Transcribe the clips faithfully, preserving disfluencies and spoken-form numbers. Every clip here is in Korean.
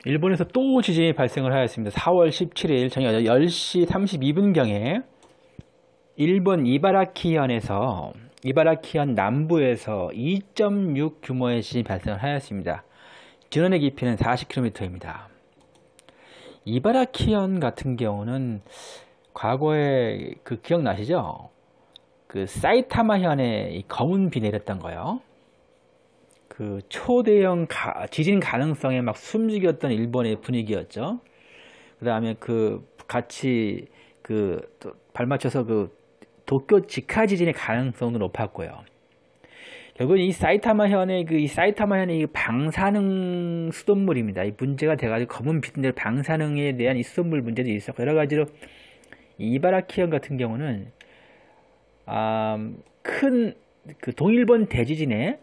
일본에서 또 지진이 발생을 하였습니다. 사월 십칠일 저녁 열 시 삼십이 분경에 일본 이바라키현에서 이바라키현 남부에서 이 점 육 규모의 지진이 발생을 하였습니다. 진원의 깊이는 사십 킬로미터입니다. 이바라키현 같은 경우는 과거에 그 기억나시죠? 그 사이타마현에 검은 비 내렸던 거요. 그 초대형 가, 지진 가능성에 막 숨죽였던 일본의 분위기였죠. 그 다음에 그 같이 그 발맞춰서 그 도쿄 직하 지진의 가능성도 높았고요. 결국은 이 사이타마현의 그 이 사이타마현의 방사능 수돗물입니다. 이 문제가 돼가지고 검은 빛인데 방사능에 대한 이 수돗물 문제도 있었고 여러 가지로 이바라키현 같은 경우는 아, 큰 그 동일본 대지진에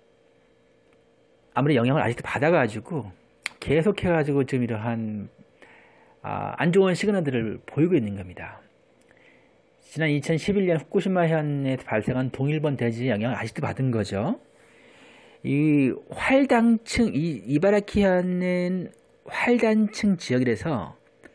아무리 영향을 아직도 받아가지고 계속해가지고 지금 이러한 아, 안 좋은 시그널들을 보이고 있는 겁니다. 지난 이천십일 년 후쿠시마현에서 발생한 동일본 대지진의 영향을 아직도 받은 거죠. 이 활단층, 이 이바라키현은 활단층 지역이라서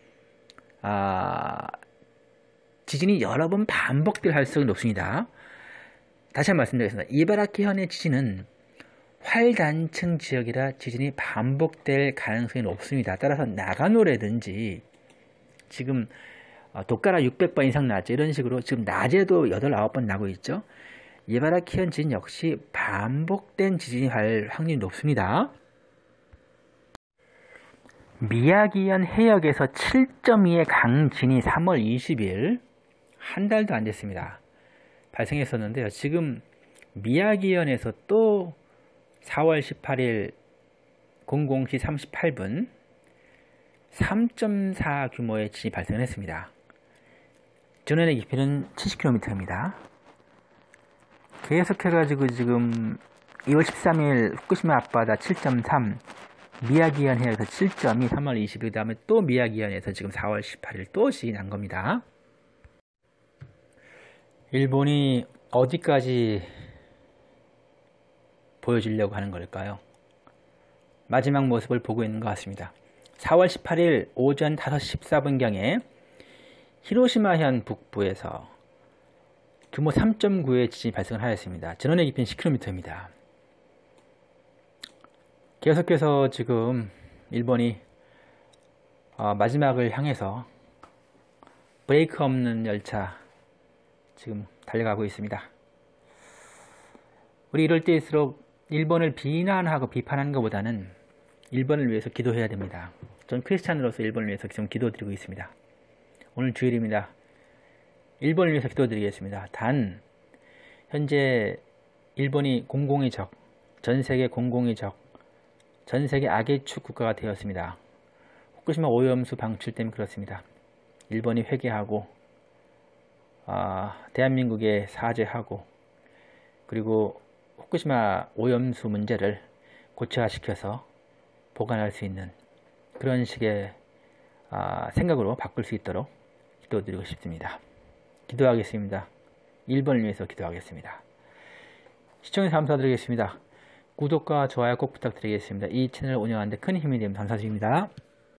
아, 지진이 여러 번 반복될 가능성이 높습니다. 다시 한번 말씀드리겠습니다. 이바라키현의 지진은 활단층 지역이라 지진이 반복될 가능성이 높습니다. 따라서 나가노라든지 지금 도까라 육백 번 이상 나죠. 이런 식으로 지금 낮에도 여덟, 아홉 번 나고 있죠. 이바라키현 지진 역시 반복된 지진이 갈 확률이 높습니다. 미야기현 해역에서 칠 점 이의 강진이 삼월 이십일 한 달도 안 됐습니다. 발생했었는데요. 지금 미야기현에서 또 사월 십팔일 공공 시 삼십팔 분 삼 점 사 규모의 지진이 발생했습니다. 진원의 깊이는 칠십 킬로미터입니다. 계속해가지고 지금 이월 십삼일 후쿠시마 앞바다 칠 점 삼, 미야기현 해역에서 칠 점 이, 삼월 이십일, 그 다음에 또 미야기현에서 지금 사월 십팔일 또 지진이 난 겁니다. 일본이 어디까지 보여주려고 하는 걸까요? 마지막 모습을 보고 있는 것 같습니다. 사월 십팔일 오전 다섯 시 십사 분경에 히로시마현 북부에서 규모 삼 점 구의 지진이 발생을 하였습니다. 진원의 깊이는 십 킬로미터입니다. 계속해서 지금 일본이 어, 마지막을 향해서 브레이크 없는 열차 지금 달려가고 있습니다. 우리 이럴 때일수록 일본을 비난하고 비판하는 것보다는 일본을 위해서 기도해야 됩니다. 전 크리스찬으로서 일본을 위해서 지금 기도드리고 있습니다. 오늘 주일입니다. 일본을 위해서 기도드리겠습니다. 단 현재 일본이 공공의 적, 전세계 공공의 적, 전세계 악의 축 국가가 되었습니다. 후쿠시마 오염수 방출 때문에 그렇습니다. 일본이 회개하고 아, 대한민국에 사죄하고 그리고 후쿠시마 오염수 문제를 고쳐시켜서 보관할 수 있는 그런 식의 아, 생각으로 바꿀 수 있도록 기도드리고 싶습니다. 기도하겠습니다. 일본을 위해서 기도하겠습니다. 시청해주셔서 감사드리겠습니다. 구독과 좋아요 꼭 부탁드리겠습니다. 이 채널을 운영하는 데 큰 힘이 되면 감사드립니다.